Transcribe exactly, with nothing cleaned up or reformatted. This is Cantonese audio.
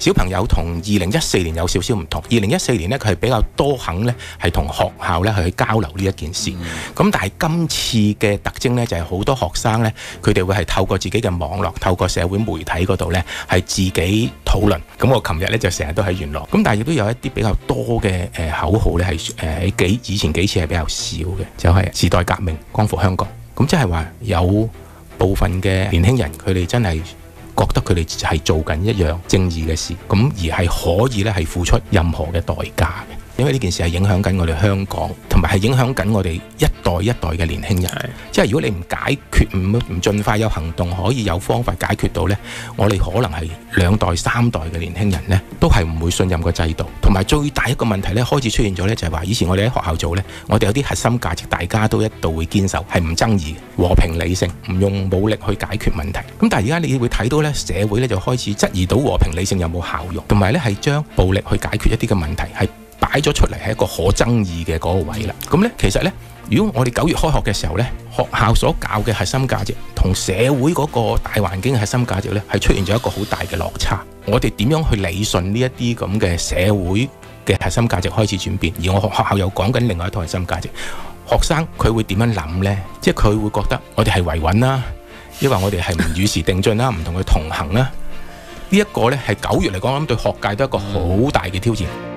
小朋友同二零一四年有少少唔同。二零一四年呢，佢係比較多肯呢係同學校呢去交流呢一件事。咁、嗯、但係今次嘅特徵呢，就係好多學生呢，佢哋會係透過自己嘅網絡，透過社會媒體嗰度呢，係自己討論。咁我琴日呢，就成日都喺元朗。咁但係亦都有一啲比較多嘅誒口號呢，係誒喺幾以前幾次係比較少嘅，就係、是、時代革命，光復香港。咁即係話有部分嘅年輕人，佢哋真係覺得佢哋係做緊一樣正義嘅事，咁而係可以咧係付出任何嘅代價嘅，因為呢件事係影響緊我哋香港，同埋係影響緊我哋一代一代嘅年輕人。即係如果你唔解決，唔唔盡快有行動，可以有方法解決到呢，我哋可能係兩代三代嘅年輕人呢，都係唔會信任個制度。同埋最大一個問題呢，開始出現咗呢，就係話以前我哋喺學校做呢，我哋有啲核心價值，大家都一度會堅守，係唔爭議嘅，和平理性，唔用武力去解決問題。咁但係而家你會睇到呢，社會呢就開始質疑到和平理性有冇效用，同埋呢係將暴力去解決一啲嘅問題係擺咗出嚟，係一個可爭議嘅嗰個位啦。咁呢其實呢，如果我哋九月開學嘅時候呢，學校所教嘅核心價值同社會嗰個大環境嘅核心價值呢，係出現咗一個好大嘅落差。我哋點樣去理順呢一啲咁嘅社會嘅核心價值開始轉變，而我學校又講緊另外一套核心價值，學生佢會點樣諗呢？即係佢會覺得我哋係維穩啦，抑或我哋係唔與時並進啦，唔同佢同行啦？呢一個呢係九月嚟講，我諗對學界都係一個好大嘅挑戰。